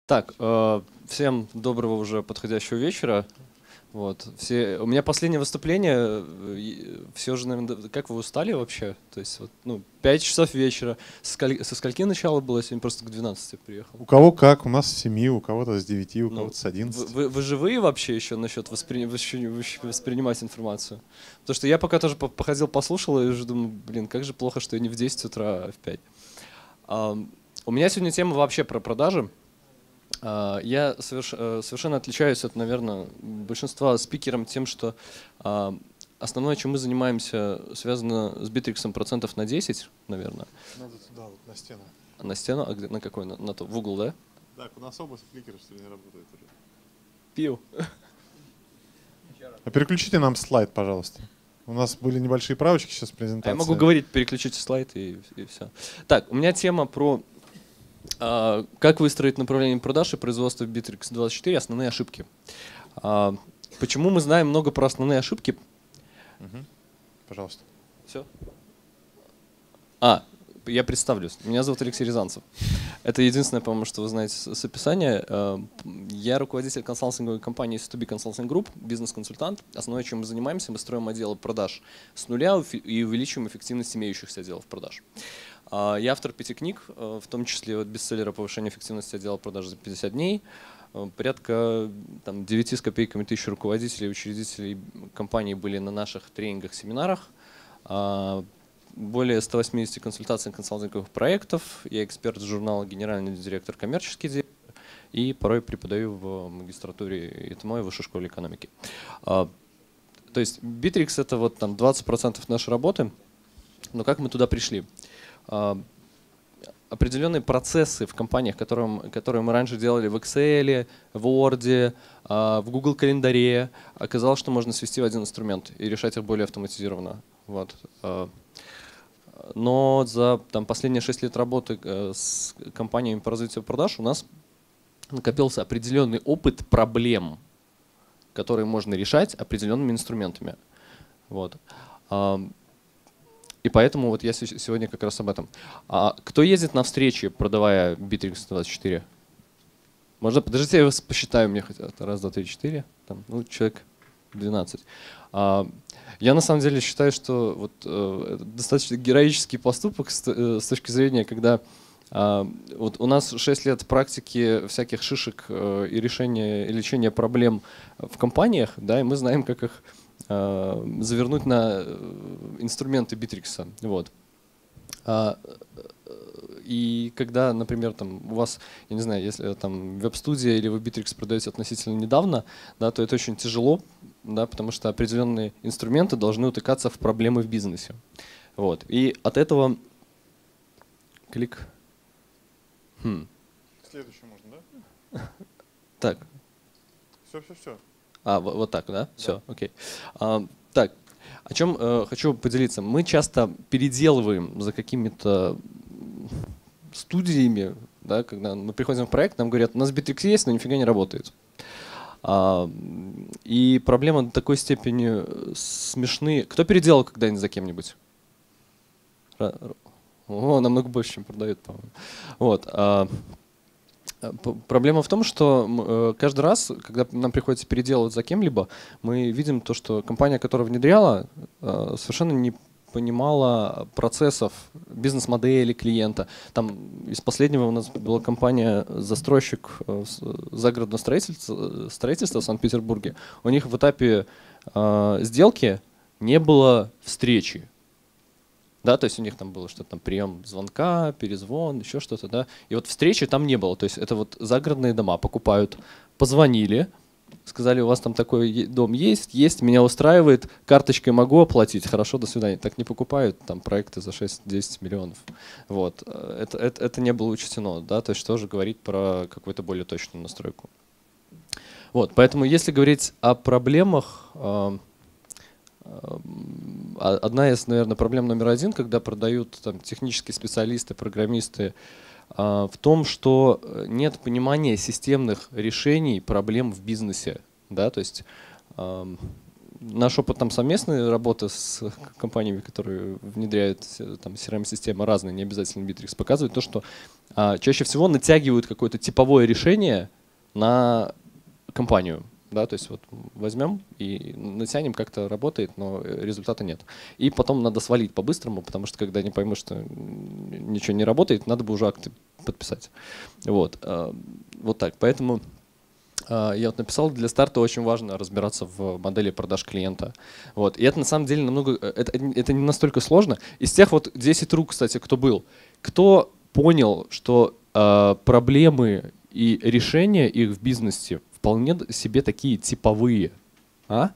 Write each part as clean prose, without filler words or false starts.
Так, всем доброго уже подходящего вечера. Вот. У меня последнее выступление, все же, наверное, как вы устали вообще? То есть, вот, 5 часов вечера. Со скольки начало было? Я сегодня просто к 12 приехал. У кого как, у нас с 7, у кого-то с 9, у кого-то с 11. Вы живые вообще еще насчет воспринимать информацию? Потому что я пока тоже походил, послушал, и уже думаю, блин, как же плохо, что я не в 10 утра, а в 5. У меня сегодня тема вообще про продажи. Я совершенно отличаюсь от, наверное, большинства спикеров тем, что основное, чем мы занимаемся, связано с Bittrex процентов на 10, наверное. Надо туда, вот на стену. На стену? А где, на какой? В угол, да? Так, у нас оба фликеры, что ли, не работают уже. Пил. А переключите нам слайд, пожалуйста. У нас были небольшие правочки сейчас в презентации. Я могу говорить, переключите слайд и все. Так, у меня тема про как выстроить направление продаж и производства в Bittrex24, основные ошибки. Почему мы знаем много про основные ошибки? Пожалуйста. Все. Я представлюсь. Меня зовут Алексей Рязанцев. Это единственное, по-моему, что вы знаете с описания. Я руководитель консалтинговой компании C2B Consulting Group, бизнес-консультант. Основное, чем мы занимаемся, мы строим отделы продаж с нуля и увеличиваем эффективность имеющихся отделов продаж. Я автор 5 книг, в том числе бестселлера «Повышение эффективности отдела продаж за 50 дней». Порядка 9 с копейками тысяч руководителей и учредителей компании были на наших тренингах, семинарах. Более 180 консультаций и консалтинговых проектов. Я эксперт журнала «Генеральный директор, коммерческий директор» и порой преподаю в магистратуре ИТМО и Высшей школе экономики. То есть Bittrex — это вот 20% нашей работы. Но как мы туда пришли? Определенные процессы в компаниях, которые мы раньше делали в Excel, в Word, в Google календаре, оказалось, что можно свести в один инструмент и решать их более автоматизированно. Вот. Но за последние 6 лет работы с компаниями по развитию продаж у нас накопился определенный опыт проблем, которые можно решать определенными инструментами. Вот. И поэтому вот я сегодня как раз об этом. Кто ездит на встречи, продавая Bittrex24? Можно? Подождите, я вас посчитаю, мне хотя бы. Раз, два, три, четыре. Человек 12. Я на самом деле считаю, что вот, достаточно героический поступок с точки зрения, когда вот у нас 6 лет практики всяких шишек и лечения проблем в компаниях, да, и мы знаем, как их завернуть на инструменты Bittrex. Вот. И когда, например, у вас, я не знаю, если веб-студия или вы Bittrex продаете относительно недавно, да, то это очень тяжело, да, потому что определенные инструменты должны утыкаться в проблемы в бизнесе. Вот. И от этого клик. Следующий можно, да? Так. Все. Вот так, да? Все, окей. Так, о чем хочу поделиться. Мы часто переделываем за какими-то студиями, да, когда мы приходим в проект, нам говорят, у нас Bittrex есть, но нифига не работает. И проблема до такой степени смешные. Кто переделал когда-нибудь за кем-нибудь? Намного больше, чем продают, по-моему. Вот. Проблема в том, что каждый раз, когда нам приходится переделывать за кем-либо, мы видим то, что компания, которая внедряла, совершенно не понимала процессов, бизнес-модели клиента. Из последнего у нас была компания-застройщик загородного строительства в Санкт-Петербурге. У них в этапе сделки не было встречи. Да, то есть у них было что-то прием звонка, перезвон, еще что-то, да. И вот встречи там не было. То есть это вот загородные дома покупают, позвонили, сказали, у вас там такой дом есть, меня устраивает, карточкой могу оплатить, хорошо, до свидания. Так не покупают проекты за 6-10 миллионов. Вот. Это не было учтено, да, то есть тоже говорить про какую-то более точную настройку. Вот, поэтому если говорить о проблемах, одна из, наверное, проблем номер один, когда продают технические специалисты, программисты, в том, что нет понимания системных решений проблем в бизнесе. Да? То есть наш опыт там совместной работы с компаниями, которые внедряют там CRM-системы разные, не обязательно Bittrex, показывает то, что чаще всего натягивают какое-то типовое решение на компанию. Да, то есть вот возьмем и натянем, как-то работает, но результата нет. И потом надо свалить по-быстрому, потому что когда они поймут, что ничего не работает, надо бы уже акты подписать. Вот, вот так. Поэтому я вот написал, для старта очень важно разбираться в модели продаж клиента. Вот. И это на самом деле намного, это не настолько сложно. Из тех вот 10 рук, кстати, кто был, кто понял, что проблемы и решения их в бизнесе вполне себе такие типовые. А?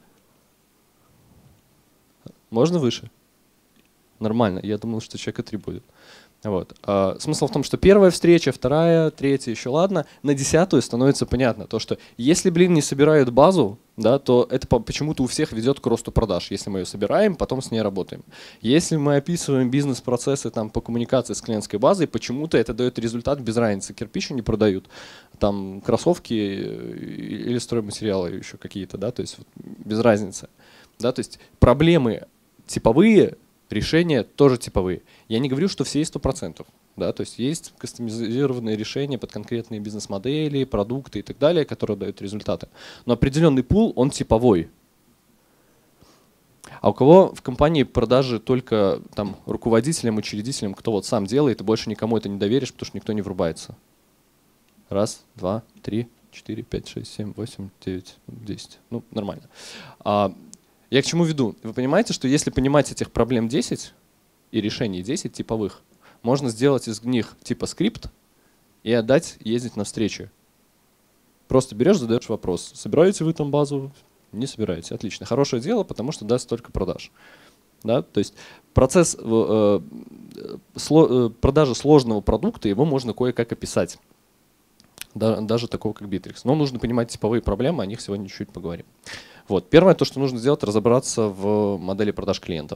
Можно выше? Нормально. Я думал, что человека 3 будет. Вот. Смысл в том, что первая встреча, вторая, третья, еще ладно, на 10-ю становится понятно, то, что если, не собирают базу, да, то это почему-то у всех ведет к росту продаж. Если мы ее собираем, потом с ней работаем. Если мы описываем бизнес-процессы там, по коммуникации с клиентской базой, почему-то это дает результат без разницы. Кирпичи не продают, там кроссовки или стройматериалы еще какие-то, да, то есть вот, без разницы. Да, то есть проблемы типовые, решения тоже типовые. Я не говорю, что все есть 100%. Да, то есть есть кастомизированные решения под конкретные бизнес-модели, продукты и так далее, которые дают результаты. Но определенный пул, он типовой. А у кого в компании продажи только там, руководителям, учредителям, кто вот сам делает, и больше никому это не доверишь, потому что никто не врубается? Раз, два, три, 4, 5, 6, 7, 8, 9, 10. Ну, нормально. Я к чему веду? Вы понимаете, что если понимать этих проблем 10 и решений 10 типовых, можно сделать из них типа скрипт и отдать ездить на встречи. Просто берешь, задаешь вопрос. Собираете вы там базу? Не собираете. Отлично. Хорошее дело, потому что даст столько продаж. Да? То есть процесс продажи сложного продукта, его можно кое-как описать. Даже такого, как Bittrex. Но нужно понимать типовые проблемы, о них сегодня чуть-чуть поговорим. Вот. Первое, то, что нужно сделать, разобраться в модели продаж клиента.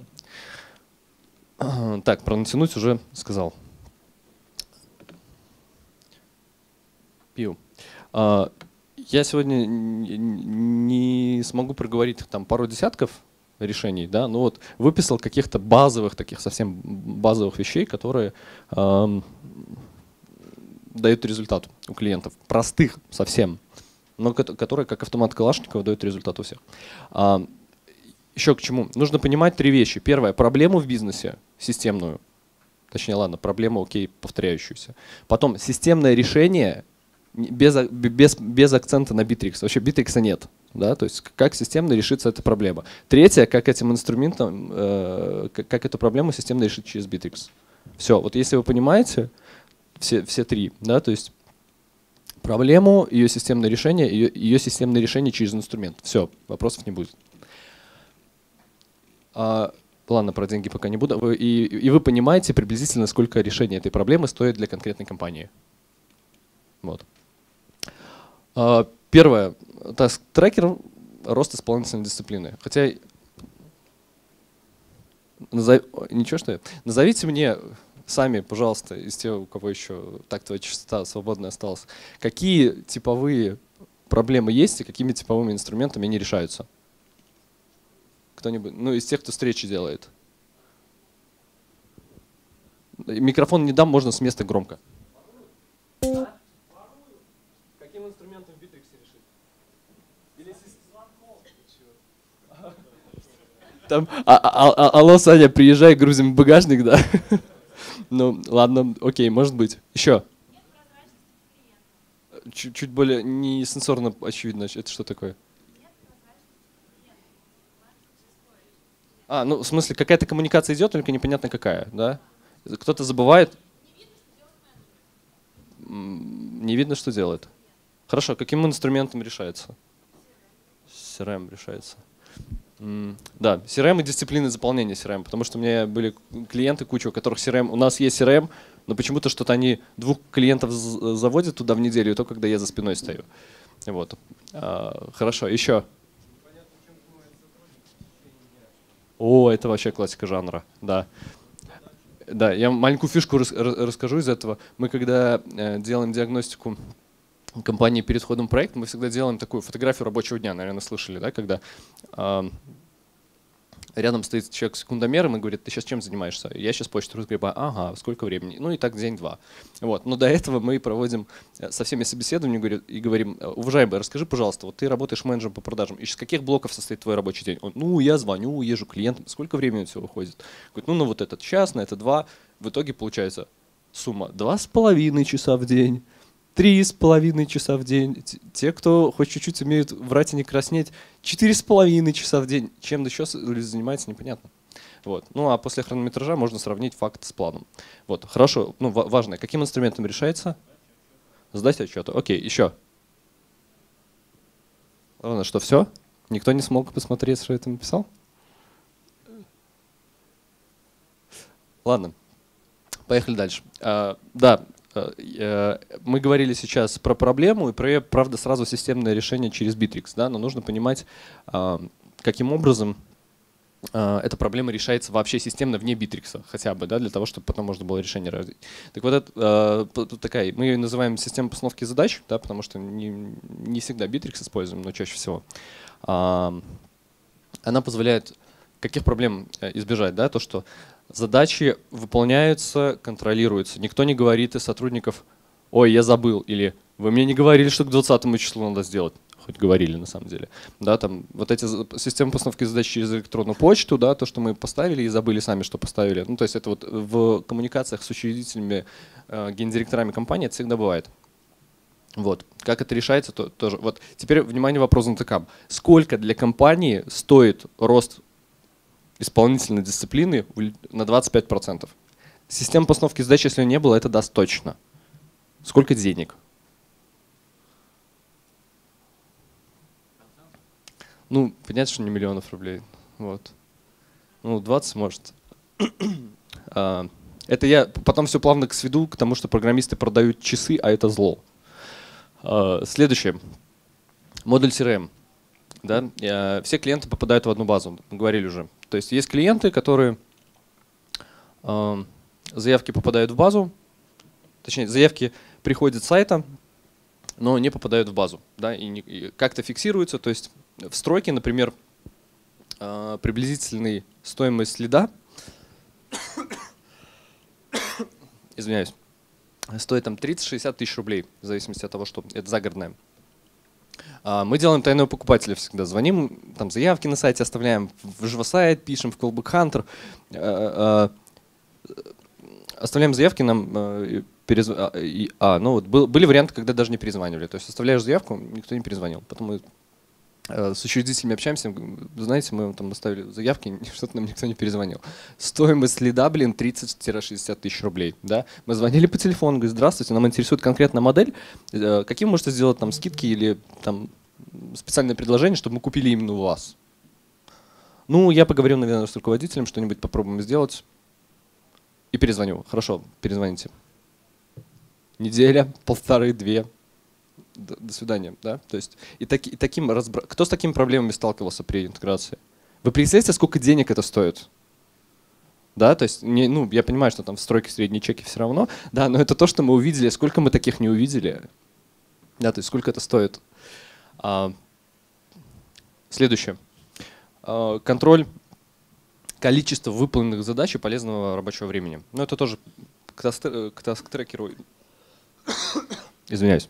Так, про натянуть уже сказал. Пью. Я сегодня не смогу проговорить там пару десятков решений, да, но вот выписал каких-то базовых, таких совсем базовых вещей, которые дают результат у клиентов. Простых совсем, но которые как автомат Калашникова дают результат у всех. Еще к чему? Нужно понимать 3 вещи. Первое, проблему в бизнесе системную. Точнее, ладно, проблему, окей, повторяющуюся. Потом системное решение без акцента на Bittrex. Вообще Bittrex нет. Да? То есть как системно решится эта проблема. Третье, как этим инструментом, как эту проблему системно решить через Bittrex. Все, вот если вы понимаете все 3, да, то есть проблему, ее системное решение через инструмент. Все, вопросов не будет. Ладно, про деньги пока не буду. И вы понимаете приблизительно, сколько решение этой проблемы стоит для конкретной компании. Вот. Первое. Task-трекер — рост исполнительной дисциплины. Хотя, ничего, что я. Назовите мне сами, пожалуйста, из тех, у кого еще тактовая частота свободная осталась, какие типовые проблемы есть и какими типовыми инструментами они решаются? Кто-нибудь? Ну, из тех, кто встречи делает. Микрофон не дам, можно с места громко. Каким инструментом в Bittrex решить? Или там, алло, Саня, приезжай, грузим багажник, да? Ну, ладно, окей, может быть. Еще. Чуть более не сенсорно очевидно. Это что такое? Ну, в смысле, какая-то коммуникация идет, только непонятно какая, да? Кто-то забывает. Не видно, что делает. Хорошо, каким инструментом решается? CRM решается. Да, CRM и дисциплины заполнения CRM, потому что у меня были клиенты, куча, у которых CRM, у нас есть CRM, но почему-то что-то они 2 клиентов заводят туда в неделю, и то, когда я за спиной стою. Вот. Хорошо, еще. О, это вообще классика жанра, да. Да, я маленькую фишку расскажу из этого. Мы когда делаем диагностику компании перед входом в проект, мы всегда делаем такую фотографию рабочего дня, наверное, слышали, да, когда рядом стоит человек с секундомером и говорит: ты сейчас чем занимаешься? Я сейчас почту разгребаю. Ага, сколько времени? Ну и так день-два. Вот. Но до этого мы проводим со всеми собеседования и говорим: уважаемый, расскажи, пожалуйста, вот ты работаешь менеджером по продажам, из каких блоков состоит твой рабочий день? Он: ну, я звоню, езжу к клиентам. Сколько времени у тебя уходит? Говорит: ну, на вот этот час, на это 2. В итоге получается сумма 2,5 часа в день. 3,5 часа в день. Те, кто хоть чуть-чуть умеют врать и не краснеть, 4,5 часа в день. Чем еще занимается, непонятно. Вот. Ну а после хронометража можно сравнить факт с планом. Вот. Хорошо. Ну, важно. Каким инструментом решается? Сдать отчеты. Окей, еще. Ладно, что, все? Никто не смог посмотреть, что я там написал? Ладно. Поехали дальше. Да. Мы говорили сейчас про проблему и про, правда, сразу системное решение через Bittrex, да, но нужно понимать, каким образом эта проблема решается вообще системно вне Bittrex, хотя бы, да, для того, чтобы потом можно было решение развить. Так вот, это такая, мы ее называем система постановки задач, да, потому что не всегда Bittrex используем, но чаще всего. Она позволяет каких проблем избежать, да, то, что задачи выполняются, контролируются. Никто не говорит из сотрудников: ой, я забыл, или вы мне не говорили, что к 20 числу надо сделать. Хоть говорили на самом деле. Да, там вот эти системы постановки задач через электронную почту, да, то, что мы поставили и забыли сами, что поставили. Ну, то есть это вот в коммуникациях с учредителями, гендиректорами компании это всегда бывает. Вот. Как это решается, то тоже. Вот. Теперь, внимание, вопрос на ТКАМ. Сколько для компании стоит рост исполнительной дисциплины на 25%? Система постановки задач, если ее не было, это даст точно. Сколько денег? Ну, понятно, что не миллионов рублей. Вот. Ну, 20 может. Это я потом все плавно сведу к тому, что программисты продают часы, а это зло. Следующее. Модуль CRM. Да? Все клиенты попадают в одну базу, мы говорили уже. То есть есть клиенты, которые заявки попадают в базу, точнее, заявки приходят с сайта, но не попадают в базу. Да? И как-то фиксируются, то есть в строке, например, приблизительная стоимость лида, извиняюсь, стоит там 30-60 тысяч рублей, в зависимости от того, что это загородное. Мы делаем тайного покупателя всегда. Звоним, там заявки на сайте оставляем, в живосайт пишем, в Callback Hunter. Оставляем заявки, нам ну вот были варианты, когда даже не перезванивали. То есть оставляешь заявку, никто не перезвонил. Потом мы с учредителями общаемся, знаете, мы там оставили заявки, что-то нам никто не перезвонил. Стоимость лида, 30-60 тысяч рублей. Да? Мы звонили по телефону, говорим: здравствуйте, нам интересует конкретная модель. Какие вы можете сделать там скидки или там специальное предложение, чтобы мы купили именно у вас? Ну, я поговорю, наверное, с руководителем, что-нибудь попробуем сделать. И перезвоню. Хорошо, перезвоните. Неделя, полторы-две. До свидания, да? То есть кто с такими проблемами сталкивался при интеграции? Вы представляете, сколько денег это стоит? Да, то есть, ну, я понимаю, что там в стройке средние чеки все равно, да, но это то, что мы увидели. Сколько мы таких не увидели? Да, то есть сколько это стоит? Следующее. Контроль количества выполненных задач и полезного рабочего времени. Ну, это тоже к таск-трекеру. Извиняюсь.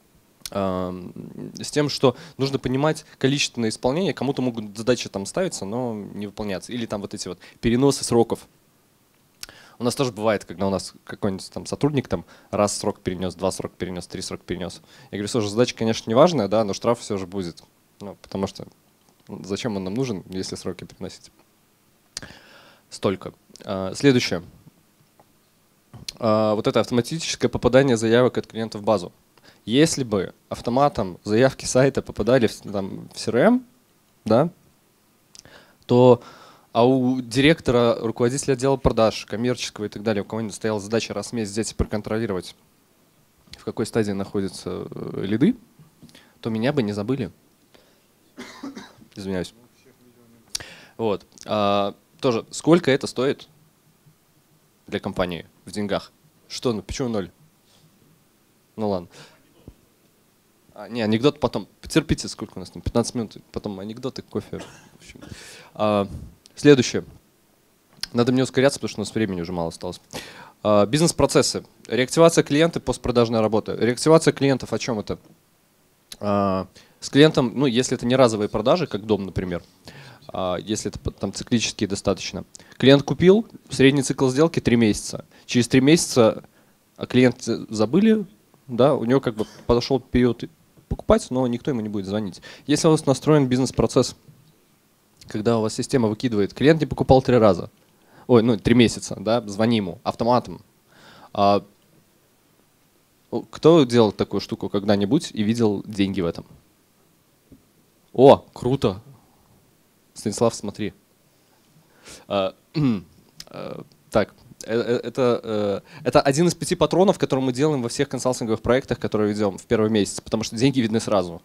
С тем, что нужно понимать количественное исполнение, кому-то могут задачи там ставиться, но не выполняться. Или там вот эти вот переносы сроков. У нас тоже бывает, когда у нас какой-нибудь там сотрудник там раз срок перенес, 2 срока перенес, 3 срока перенес. Я говорю: слушай, задача, конечно, не важная, да, но штраф все же будет. Ну, потому что зачем он нам нужен, если сроки переносить? Столько. Следующее. Вот это автоматическое попадание заявок от клиента в базу. Если бы автоматом заявки сайта попадали в CRM, да, то у директора, руководителя отдела продаж, коммерческого и так далее, у кого-нибудь стояла задача раз в месяц взять и проконтролировать, в какой стадии находятся лиды, то меня бы не забыли. Извиняюсь. Вот. Тоже, сколько это стоит для компании в деньгах? Что, ну почему 0? Ну ладно. Не, анекдот потом. Потерпите, сколько у нас там? 15 минут, потом анекдоты, кофе. В общем. Следующее. Надо мне ускоряться, потому что у нас времени уже мало осталось. Бизнес-процессы. Реактивация клиентов, постпродажная работа. Реактивация клиентов о чем это? С клиентом, ну, если это не разовые продажи, как дом, например, если это там циклические достаточно. Клиент купил, средний цикл сделки 3 месяца. Через 3 месяца клиенты забыли, да, у него как бы подошел период покупать, но никто ему не будет звонить. Если у вас настроен бизнес-процесс, когда у вас система выкидывает, клиент не покупал 3 раза, ой, ну 3 месяца, да, звони ему автоматом. Кто делал такую штуку когда-нибудь и видел деньги в этом? О, круто! Станислав, смотри. Так, это один из 5 патронов, который мы делаем во всех консалтинговых проектах, которые ведем в первый месяц, потому что деньги видны сразу.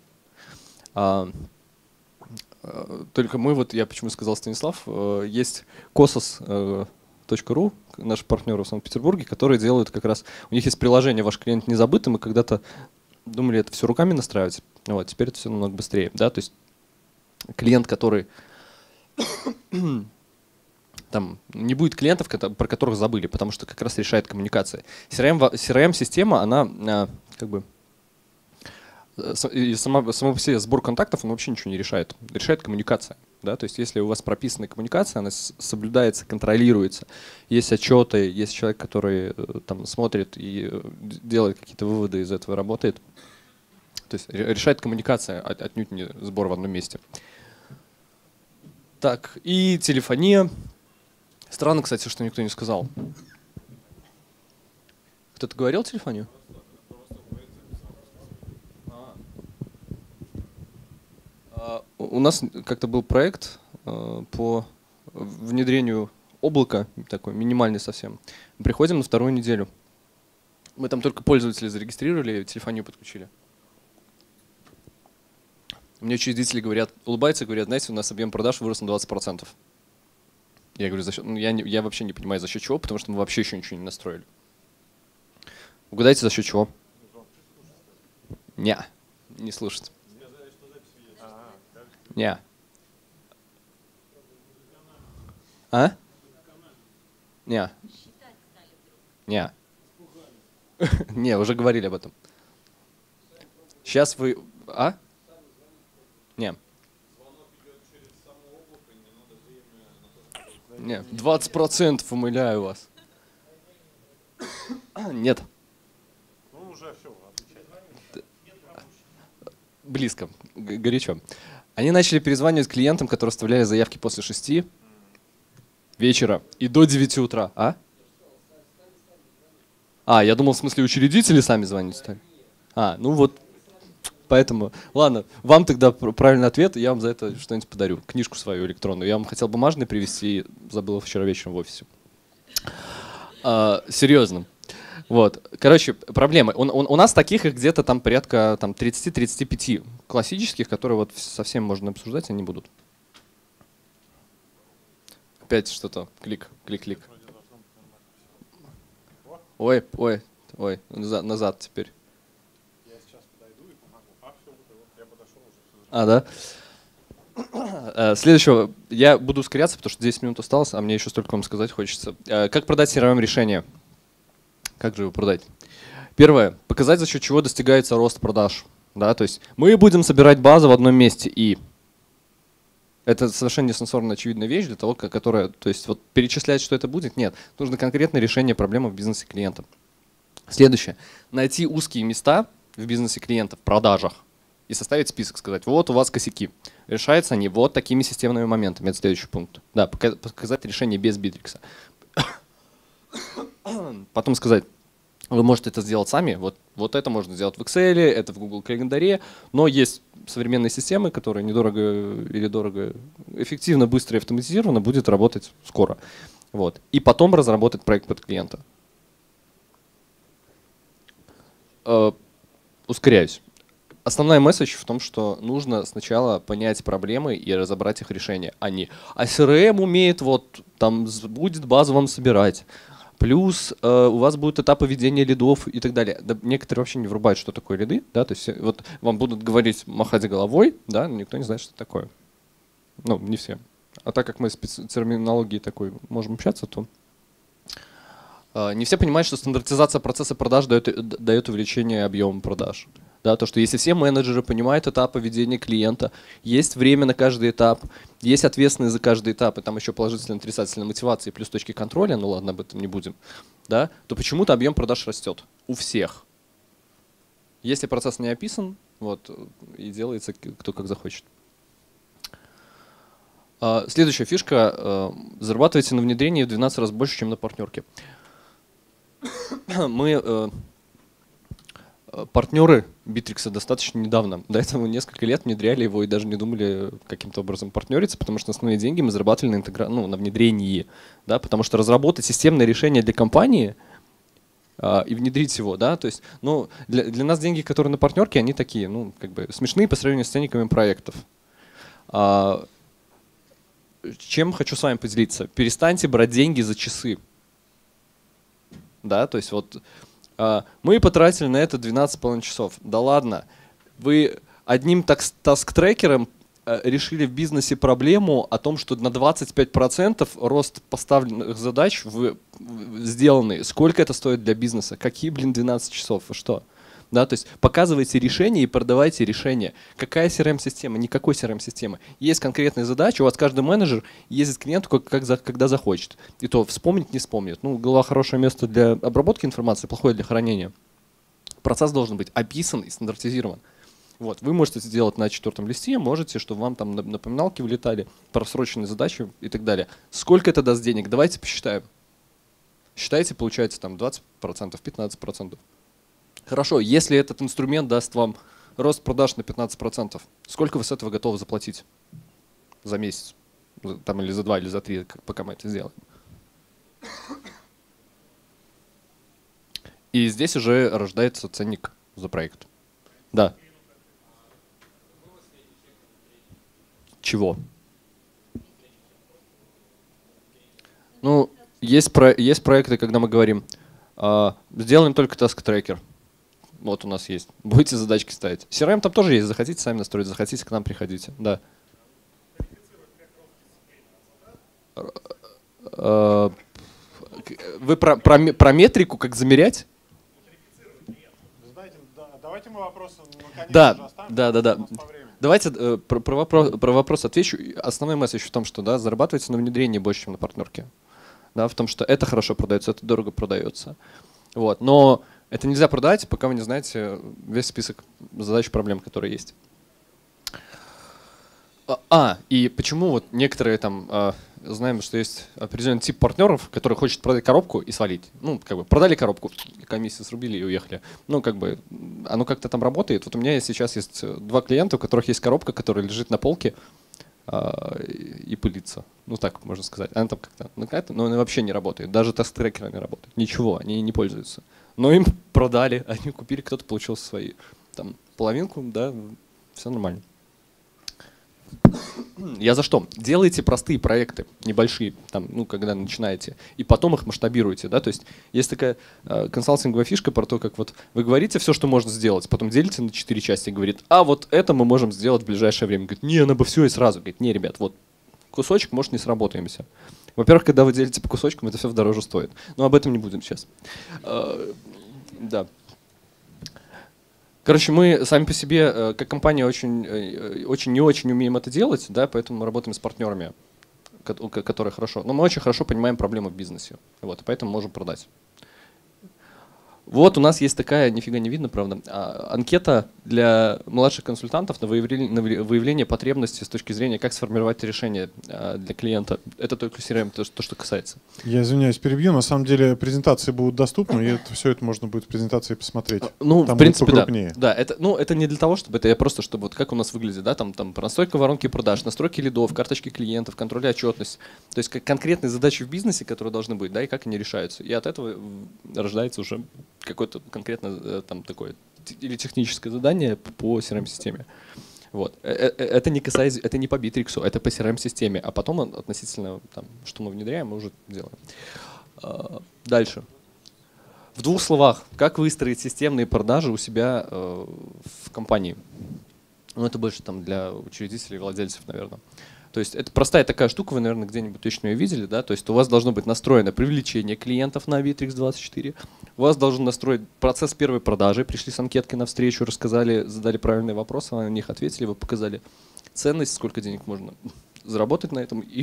Только мы, вот я почему сказал Станислав, есть kosos.ru, наши партнеры в Санкт-Петербурге, которые делают как раз, у них есть приложение «Ваш клиент не забыт», и мы когда-то думали это все руками настраивать, вот, теперь это все намного быстрее, да, то есть клиент, который там не будет клиентов, про которых забыли, потому что как раз решает коммуникация. CRM-система, она как бы сама по себе сбор контактов, он вообще ничего не решает. Решает коммуникация. Да? То есть если у вас прописана коммуникация, она соблюдается, контролируется. Есть отчеты, есть человек, который там смотрит и делает какие-то выводы из этого, работает. То есть решает коммуникация, отнюдь не сбор в одном месте. Так, и телефония. Странно, кстати, что никто не сказал. Кто-то говорил телефонию? У нас как-то был проект по внедрению облака, такой минимальный совсем. Мы приходим на 2-ю неделю. Мы там только пользователей зарегистрировали, телефонию подключили. Мне учредители говорят, улыбаются и говорят, знаете, у нас объем продаж вырос на 20%. Я говорю, за счет, ну, я вообще не понимаю, за счет чего, потому что мы вообще еще ничего не настроили. Угадайте, за счет чего? Не слушать. Не. А? Не. Не. Не, уже говорили об этом. Сейчас вы... А? Не. Не, 20%, умоляю вас. Нет. Ну, уже все, отвечай. Близко, горячо. Они начали перезванивать клиентам, которые оставляли заявки после 6 вечера и до 9 утра. Я думал, в смысле, учредители сами звонить стали. Ну вот, поэтому, ладно, вам тогда правильный ответ, я вам за это что-нибудь подарю, книжку свою электронную. Я вам хотел бумажный привезти, забыл вчера вечером в офисе. Серьезно. Вот, короче, проблемы. У нас таких их где-то там порядка 30-35 классических, которые вот совсем можно обсуждать, они будут. Опять что-то, клик. Ой, назад теперь. Я сейчас подойду и помогу. Все, я подошел уже. Да? Следующего, я буду ускоряться, потому что 10 минут осталось, а мне еще столько вам сказать хочется. Как продать CRM-решение? Как же его продать? Первое. Показать, за счет чего достигается рост продаж. Да, то есть мы будем собирать базу в одном месте, и это совершенно несенсорно очевидная вещь для того, которая, то есть вот перечислять, что это будет, нет. Нужно конкретное решение проблемы в бизнесе клиента. Следующее. Найти узкие места в бизнесе клиента, в продажах, и составить список, сказать, вот у вас косяки. Решаются они вот такими системными моментами. Это следующий пункт. Да, показать решение без битрикса. Потом сказать, вы можете это сделать сами, вот это можно сделать в Excel, это в Google календаре, но есть современные системы, которые недорого или дорого, эффективно, быстро и автоматизированно будет работать скоро. Вот. И потом разработать проект под клиента. Ускоряюсь. Основной месседж в том, что нужно сначала понять проблемы и разобрать их решения. А CRM умеет, вот там будет базу вам собирать. Плюс у вас будут этапы ведения лидов и так далее. Да, некоторые вообще не врубают, что такое лиды. Да? То есть вот вам будут говорить, махать головой, да, но никто не знает, что это такое. Ну, не все. А так как мы с терминологией такой можем общаться, то не все понимают, что стандартизация процесса продаж дает увеличение объема продаж. Да, то, что если все менеджеры понимают этапы ведения клиента, есть время на каждый этап, есть ответственность за каждый этап, и там еще положительная отрицательная мотивация плюс точки контроля, ну ладно, об этом не будем, да, то почему-то объем продаж растет у всех. Если процесс не описан, вот, и делается кто как захочет. Следующая фишка. Зарабатываете на внедрении в 12 раз больше, чем на партнерке. Мы партнеры Bittrex достаточно недавно. До этого несколько лет внедряли его и даже не думали каким-то образом партнериться, потому что основные деньги мы зарабатывали на внедрении. Да, потому что разработать системное решение для компании и внедрить его, да, то есть, ну, для нас деньги, которые на партнерке, они такие, ну, как бы смешные по сравнению с ценниками проектов. Чем хочу с вами поделиться? Перестаньте брать деньги за часы. Да, то есть вот мы потратили на это 12,5 часов. Да ладно, вы одним таск-трекером решили в бизнесе проблему о том, что на 25% рост поставленных задач сделаны. Сколько это стоит для бизнеса? Какие, 12 часов? Что? Да, то есть показывайте решение и продавайте решение. Какая CRM-система? Никакой CRM-системы. Есть конкретные задачи, у вас каждый менеджер ездит к клиенту, когда захочет. И то вспомнить не вспомнит. Ну, голова хорошее место для обработки информации, плохое для хранения. Процесс должен быть описан и стандартизирован. Вот, вы можете сделать на 4-м листе, можете, чтобы вам там напоминалки вылетали, просроченные задачи и так далее. Сколько это даст денег? Давайте посчитаем. Считайте, получается там 20%, 15%. Хорошо, если этот инструмент даст вам рост продаж на 15%, сколько вы с этого готовы заплатить за месяц? Там, или за 2, или за 3, пока мы это сделаем. И здесь уже рождается ценник за проект. Да. Чего? Ну, есть проекты, когда мы говорим, сделаем только task-трекер. Вот у нас есть. Будете задачки ставить. CRM там тоже есть. Захотите, сами настроить. Захотите, к нам приходите. Да. Вы про метрику, как замерять? Давайте мы вопросы наконец Да. оставим. Давайте про вопрос отвечу. Основной месседж в том, что да, зарабатываете на внедрении больше, чем на партнерке. Да, в том, что это хорошо продается, это дорого продается. Вот. Но это нельзя продать, пока вы не знаете весь список задач и проблем, которые есть. И почему вот некоторые там, знаем, что есть определенный тип партнеров, который хочет продать коробку и свалить. Ну, как бы продали коробку, комиссию срубили и уехали. Ну, как бы оно как-то там работает. Вот у меня сейчас есть 2 клиента, у которых есть коробка, которая лежит на полке и пылится. Ну, так можно сказать. Она там как-то, но она вообще не работает. Даже тест-трекеры не работают. Ничего, они не пользуются. Но им продали, они купили, кто-то получил свои там половинку, да, все нормально. Я за что? Делайте простые проекты, небольшие, там, ну, когда начинаете, и потом их масштабируете. Да? То есть есть такая консалтинговая фишка про то, как вот вы говорите все, что можно сделать, потом делите на 4 части и говорит, вот это мы можем сделать в ближайшее время. Говорит, не, надо бы все и сразу. Говорит, не, ребят, вот кусочек, может, не сработаемся. Во-первых, когда вы делите по кусочкам, это все дороже стоит. Но об этом не будем сейчас. Да. Короче, мы сами по себе, как компания, очень не очень умеем это делать, да, поэтому мы работаем с партнерами, которые хорошо. Но мы очень хорошо понимаем проблемы в бизнесе, вот, и поэтому можем продать. Вот у нас есть такая, нифига не видно, правда, анкета для младших консультантов на выявление потребностей с точки зрения, как сформировать решение для клиента. Это только CRM, то, что касается. Я извиняюсь, перебью. На самом деле презентации будут доступны, и все это можно будет в презентации посмотреть. Ну, там в принципе, покрупнее. Да. Это не для того, чтобы это, просто, чтобы вот как у нас выглядит, да, там настройка воронки продаж, настройки лидов, карточки клиентов, контроль и отчетность. То есть как конкретные задачи в бизнесе, которые должны быть, да, и как они решаются. И от этого рождается уже какое-то конкретно там такое или техническое задание по CRM-системе. Вот. Это не касается, это не по Bittrex, это по CRM-системе, а потом относительно, там, что мы внедряем, мы уже делаем. Дальше. В 2 словах, как выстроить системные продажи у себя в компании? Ну, это больше там для учредителей и владельцев, наверное. То есть это простая такая штука, вы, наверное, где-нибудь точно ее видели, да? То есть у вас должно быть настроено привлечение клиентов на Bittrex24, у вас должен настроить процесс первой продажи, пришли с анкеткой на встречу, рассказали, задали правильные вопросы, вы на них ответили, вы показали ценность, сколько денег можно заработать на этом, и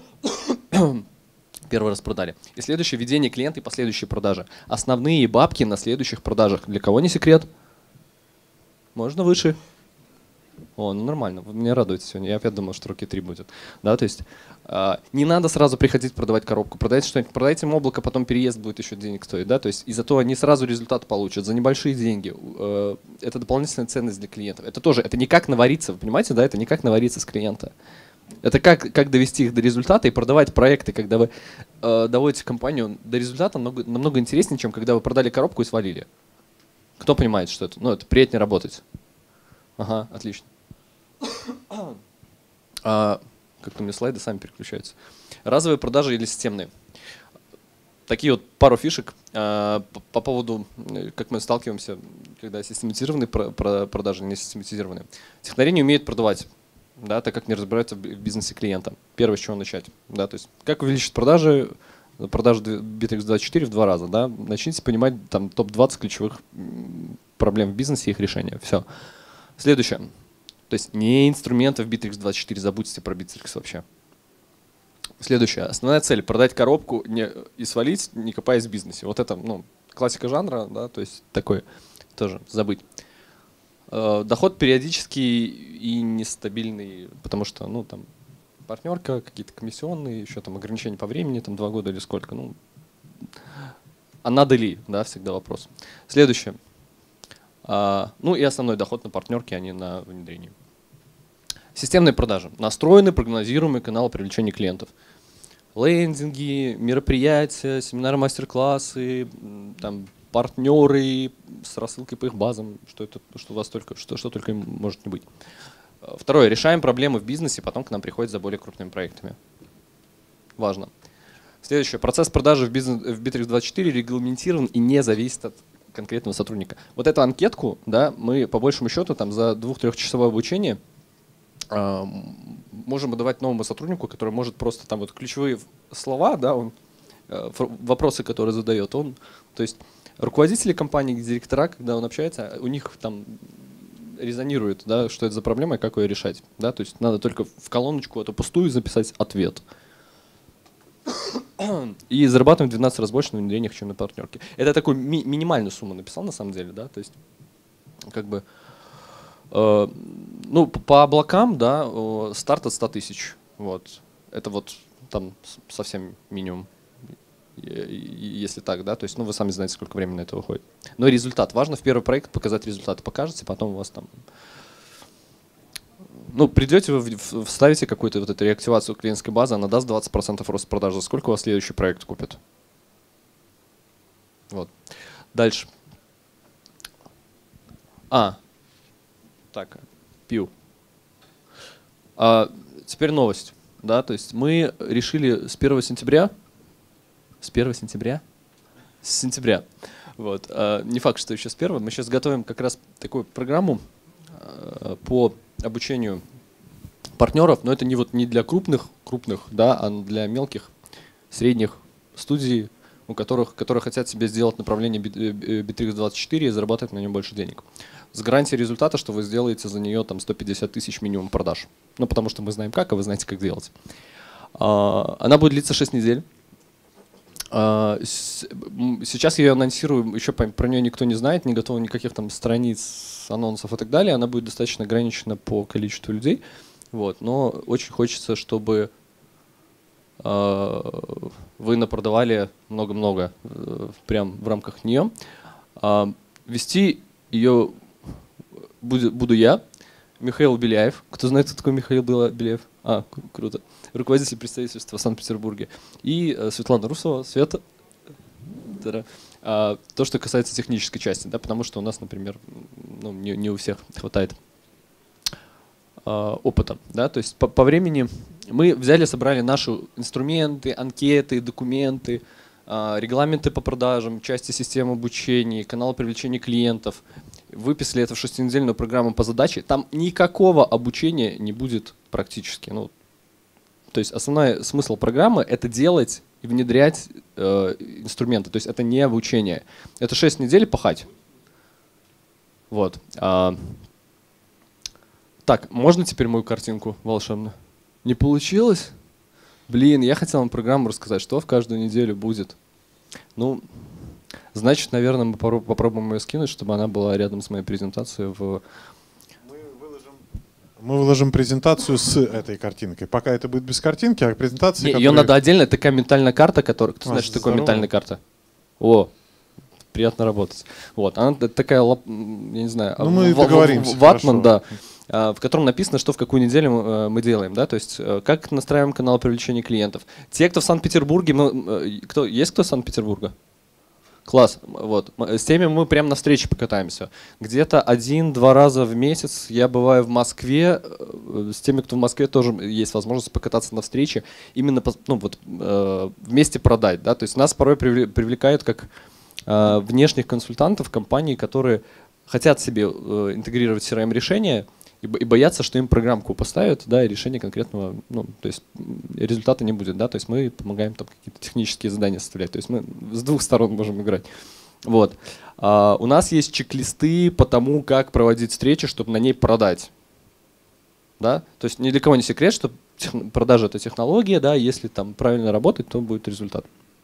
первый раз продали. И следующее — ведение клиента и последующие продажи. Основные бабки на следующих продажах. Для кого не секрет? Можно выше. О, ну нормально, вы меня радуете сегодня. Я опять думал, что руки 3 будет. Да, то есть не надо сразу приходить продавать коробку. Продайте что-нибудь, продайте им облако, потом переезд будет еще денег стоить. Да, то есть и зато они сразу результат получат за небольшие деньги. Это дополнительная ценность для клиентов. Это тоже, это не как навариться, вы понимаете, да, это не как навариться с клиента. Это как довести их до результата и продавать проекты, когда вы доводите компанию до результата намного интереснее, чем когда вы продали коробку и свалили. Кто понимает, что это? Ну, это приятнее работать. Ага, отлично. Как-то у меня слайды сами переключаются. Разовые продажи или системные? Такие вот пару фишек по поводу, как мы сталкиваемся, когда систематизированные продажи, не систематизированные. Технари не умеют продавать, да, так как не разбираются в бизнесе клиента. Первое, с чего начать. Да, то есть как увеличить продажи Bittrex24 в 2 раза. Да? Начните понимать там топ-20 ключевых проблем в бизнесе и их решения. Все. Следующее. То есть не инструменты в Bittrex24, забудьте про Bittrex вообще. Следующее. Основная цель — продать коробку и свалить, не копаясь в бизнесе. Вот это, ну, классика жанра, да, то есть такой тоже забыть. Доход периодический и нестабильный, потому что, ну, там, партнерка, какие-то комиссионные, еще там ограничения по времени, там 2 года или сколько. Ну, а надо ли, да, всегда вопрос. Следующее. Ну и основной доход на партнерке, а не на внедрении. Системные продажи. Настроенный, прогнозируемый канал привлечения клиентов. Лендинги, мероприятия, семинары, мастер-классы, там, партнеры с рассылкой по их базам, что у вас только, что только может не быть. Второе. Решаем проблемы в бизнесе, потом к нам приходят за более крупными проектами. Важно. Следующее. Процесс продажи в Bittrex24 регламентирован и не зависит от конкретного сотрудника. Вот эту анкетку, да, мы по большему счету там за 2-3-часовое обучение можем выдавать новому сотруднику, который может просто там вот ключевые слова, да, он, вопросы, которые задает, он, то есть руководители компании, директора, когда он общается, у них там резонирует, да, что это за проблема и как ее решать. Да, то есть надо только в колоночку эту пустую записать ответ. И зарабатываем 12 раз больше на внедрениях, чем на партнерке. Это такую минимальную сумму написал на самом деле, да, то есть как бы, ну, по облакам, да, старт от 100 тысяч, вот, это вот там совсем минимум, если так, да, то есть, ну, вы сами знаете, сколько времени на это уходит. Но результат, важно в первый проект показать результаты, покажете, потом у вас там, ну, придете вы, вставите какую-то вот эту реактивацию клиентской базы, она даст 20% роста продаж. За сколько у вас следующий проект купит? Вот. Дальше. Так, пью. Теперь новость. Да, то есть мы решили с 1 сентября, с сентября, вот, не факт, что еще с 1, мы сейчас готовим как раз такую программу по обучению партнеров, но это не для крупных, да, а для мелких, средних студий, которые хотят себе сделать направление Bittrex24 и зарабатывать на нем больше денег. С гарантией результата, что вы сделаете за нее там 150 тысяч минимум продаж. Ну, потому что мы знаем как, а вы знаете, как делать. Она будет длиться 6 недель. Сейчас я ее анонсирую, еще про нее никто не знает, не готово никаких там страниц, анонсов и так далее. Она будет достаточно ограничена по количеству людей. Вот. Но очень хочется, чтобы вы напродавали много-много прям в рамках нее. Вести ее буду я, Михаил Беляев. Кто знает, кто такой Михаил Беляев? Круто. Руководитель представительства в Санкт-Петербурге. И Светлана Русова. Света. То, что касается технической части, да, потому что у нас, например, ну, не у всех хватает опыта. Да, то есть по времени мы взяли, собрали наши инструменты, анкеты, документы, регламенты по продажам, части системы обучения, канал привлечения клиентов. Выписали это в 6-недельную программу по задаче. Там никакого обучения не будет практически. Ну, То есть основной смысл программы — это делать и внедрять инструменты. То есть это не обучение. Это 6 недель пахать. Вот. Так, можно теперь мою картинку волшебную? Не получилось? Блин, я хотел вам программу рассказать, что в каждую неделю будет. Ну, значит, наверное, мы попробуем ее скинуть, чтобы она была рядом с моей презентацией. Мы выложим презентацию с этой картинкой. Пока это будет без картинки, а презентация... Ее надо отдельно, это такая ментальная карта, которая... Кто знает, что такое ментальная карта? О, приятно работать. Вот, она такая, я не знаю, мы договоримся, ватман, да, в котором написано, что в какую неделю мы делаем, да, то есть как настраиваем канал привлечения клиентов. Те, кто в Санкт-Петербурге, есть кто из Санкт-Петербурга? Класс, вот. С теми мы прямо на встрече покатаемся. Где-то 1-2 раза в месяц я бываю в Москве. С теми, кто в Москве, тоже есть возможность покататься на встрече. Именно вместе продать. Да? То есть нас порой привлекают как внешних консультантов компаний, которые хотят себе интегрировать CRM-решение и боятся, что им программку поставят, да, и решение конкретного, то есть результата не будет, да, то есть мы помогаем там какие-то технические задания составлять, то есть мы с двух сторон можем играть. Вот. У нас есть чек-листы по тому, как проводить встречи, чтобы на ней продать, да, то есть ни для кого не секрет, что продажа — это технология, да, если там правильно работать, то будет результат.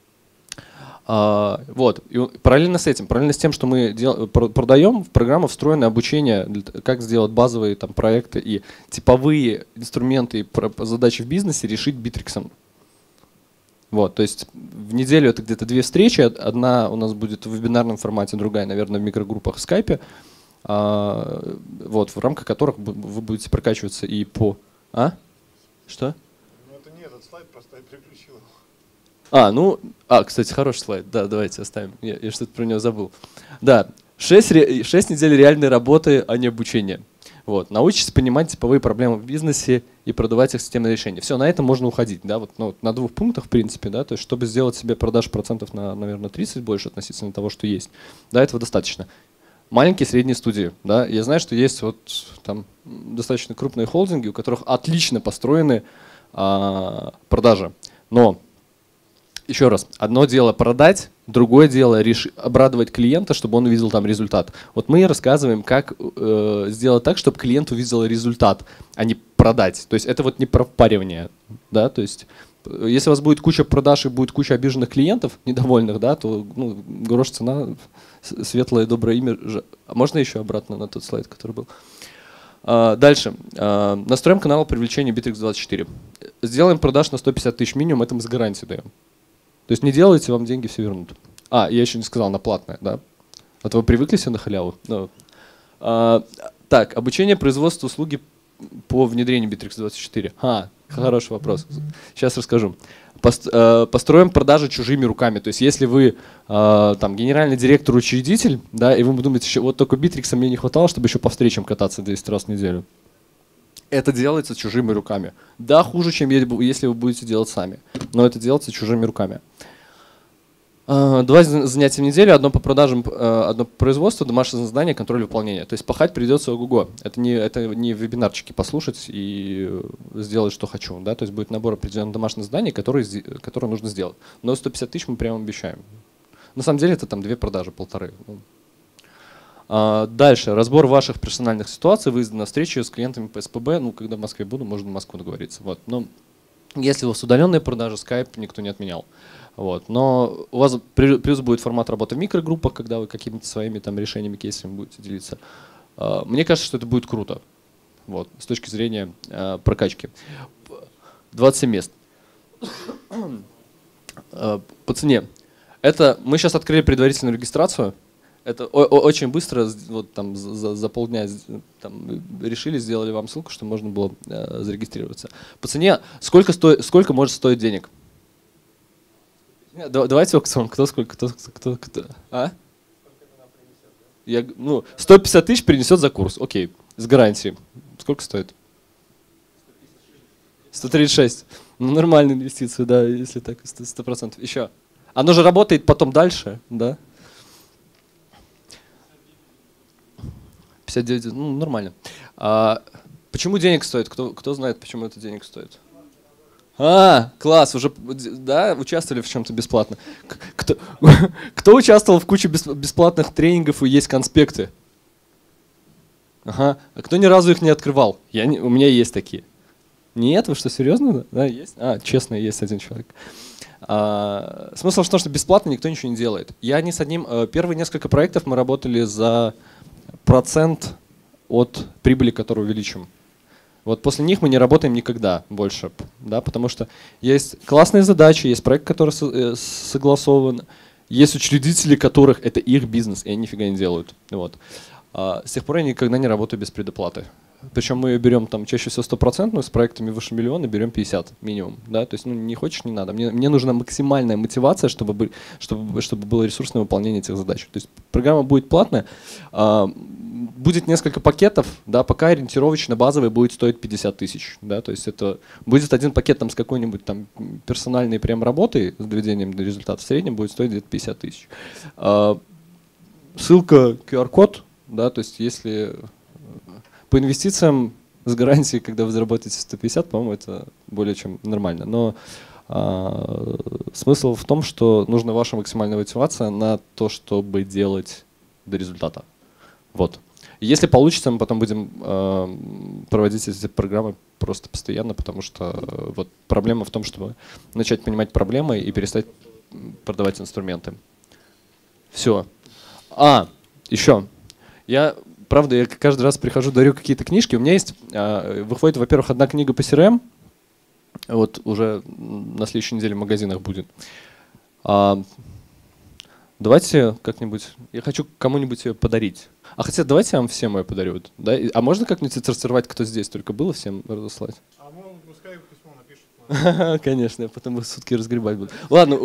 Вот. И параллельно с этим, параллельно с тем, что мы продаем, в программу встроено обучение, как сделать базовые там проекты и типовые инструменты и задачи в бизнесе решить Битриксом. Вот, то есть в неделю это где-то 2 встречи, одна у нас будет в вебинарном формате, другая, наверное, в микрогруппах в скайпе, вот, в рамках которых вы будете прокачиваться и по... Что? Ну это не этот слайд, просто я переключил его. Кстати, хороший слайд. Да, давайте оставим. Я что-то про него забыл. Да, 6 недель реальной работы, а не обучения. Вот. Научитесь понимать типовые проблемы в бизнесе и продавать их системные решения. Все, на этом можно уходить. Да? Вот, на 2 пунктах, в принципе, да, то есть, чтобы сделать себе продаж процентов на, наверное, 30 больше относительно того, что есть, да, этого достаточно. Маленькие, средние студии. Да? Я знаю, что есть вот там достаточно крупные холдинги, у которых отлично построены продажи. Но еще раз, одно дело продать, другое дело обрадовать клиента, чтобы он увидел там результат. Вот мы рассказываем, как сделать так, чтобы клиент увидел результат, а не продать. То есть это вот не про впаривание. Да? То есть если у вас будет куча продаж и будет куча обиженных клиентов, недовольных, да, то грош цена, светлое доброе имя. А можно еще обратно на тот слайд, который был? Дальше. Настроим канал привлечения Bittrex24. Сделаем продаж на 150 тысяч минимум, это мы с гарантией даем. То есть не делайте, вам деньги все вернут. Я еще не сказал, на платное, да? А то вы привыкли все на халяву. Так, обучение производству услуги по внедрению Bittrex24. Хороший вопрос. Сейчас расскажу. Построим продажи чужими руками. То есть если вы там генеральный директор, учредитель, да, и вы думаете, вот только Bittrex мне не хватало, чтобы еще по встречам кататься 10 раз в неделю. Это делается чужими руками. Да, хуже, чем если вы будете делать сами. Но это делается чужими руками. 2 занятия в неделю, одно по продажам, одно по производству, домашнее задание, контроль выполнения. То есть пахать придется ого-го. Это не вебинарчики послушать и сделать, что хочу. Да? То есть будет набор определенных домашних заданий, которые нужно сделать. Но 150 тысяч мы прямо обещаем. На самом деле это там 2 продажи, 1,5. Дальше. Разбор ваших персональных ситуаций, выезды на встречи с клиентами по СПБ. Когда в Москве буду, можно в Москву договориться. Вот. Но если у вас удаленные продажи, скайп никто не отменял. Вот. Но у вас плюс будет формат работы в микрогруппах, когда вы какими-то своими там решениями, кейсами будете делиться. Мне кажется, что это будет круто. Вот. С точки зрения прокачки. 27 мест. По цене. Это мы сейчас открыли предварительную регистрацию. Это очень быстро, вот там за полдня там, решили, сделали вам ссылку, чтобы можно было зарегистрироваться. По цене сколько может стоить денег? Давайте аукцион. Кто сколько? Кто? 150 тысяч принесет за курс. Окей, с гарантией. Сколько стоит? 136. Нормальная инвестиция, да, если так, 100%. Еще. Оно же работает потом дальше, да? 59, нормально. Почему денег стоит? Кто знает, почему это денег стоит? Класс, уже, да, участвовали в чем-то бесплатно. Кто, кто участвовал в куче бесплатных тренингов и есть конспекты? Ага. А кто ни разу их не открывал? У меня есть такие. Нет, вы что, серьезно? Да, есть? Честно, есть один человек. Смысл в том, что бесплатно никто ничего не делает. Первые несколько проектов мы работали за процент от прибыли, которую увеличим. Вот после них мы не работаем никогда больше, да, потому что есть классные задачи, есть проект, который согласован, есть учредители, которых это их бизнес, и они нифига не делают. Вот. С тех пор я никогда не работаю без предоплаты. Причем мы ее берем там чаще всего 100%, с проектами выше миллиона берем 50 минимум. Да? То есть не хочешь, не надо. Мне нужна максимальная мотивация, чтобы было ресурсное выполнение этих задач. То есть программа будет платная, будет несколько пакетов, да, пока ориентировочно базовый будет стоить 50 тысяч. Да? То есть это будет один пакет там, с какой-нибудь там персональной прям работой, с доведением до результата, в среднем будет стоить где-то 50 тысяч. Ссылка, QR-код, да, то есть если... По инвестициям с гарантией, когда вы заработаете 150, по-моему, это более чем нормально. Но смысл в том, что нужна ваша максимальная мотивация на то, чтобы делать до результата. Вот. Если получится, мы потом будем проводить эти программы просто постоянно, потому что вот проблема в том, чтобы начать понимать проблемы и перестать продавать инструменты. Все. Еще. Правда, я каждый раз прихожу, дарю какие-то книжки. У меня есть, выходит, во-первых, одна книга по CRM, вот уже на следующей неделе в магазинах будет. Давайте как-нибудь, я хочу кому-нибудь ее подарить. Хотя давайте я вам всем ее подарю. Да? А можно как-нибудь отсортировать, кто здесь только было, всем разослать? Пускай письмо напишут. Конечно, я потом их сутки разгребать буду. Ладно,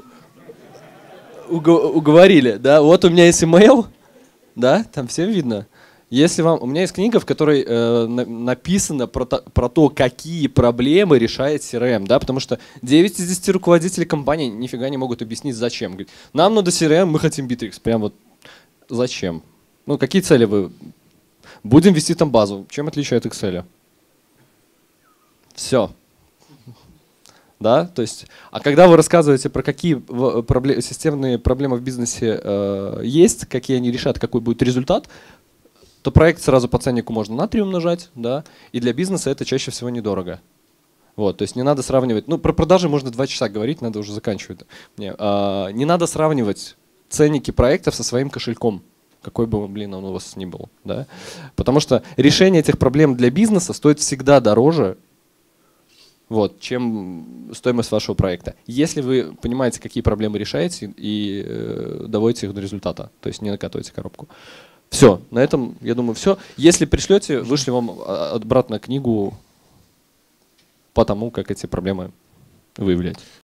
уговорили, да? Вот у меня есть email, да, там всем видно. Если у меня есть книга, в которой написано про то, какие проблемы решает CRM, да, потому что 9 из 10 руководителей компании нифига не могут объяснить, зачем. Говорит, нам надо CRM, мы хотим Bittrex. Прям вот зачем? Ну, какие цели вы? Будем вести там базу. Чем отличает Excel? Все. Да, то есть, когда вы рассказываете про какие системные проблемы в бизнесе есть, какие они решат, какой будет результат, то проект сразу по ценнику можно на 3 умножать, да, и для бизнеса это чаще всего недорого. Вот, то есть не надо сравнивать, про продажи можно 2 часа говорить, надо уже заканчивать. Не надо сравнивать ценники проектов со своим кошельком, какой бы, он у вас ни был, да, потому что решение этих проблем для бизнеса стоит всегда дороже, вот, чем стоимость вашего проекта. Если вы понимаете, какие проблемы решаете и доводите их до результата, то есть не накатываете коробку. Все, на этом, я думаю, все. Если пришлете, вышли вам обратно книгу по тому, как эти проблемы выявлять.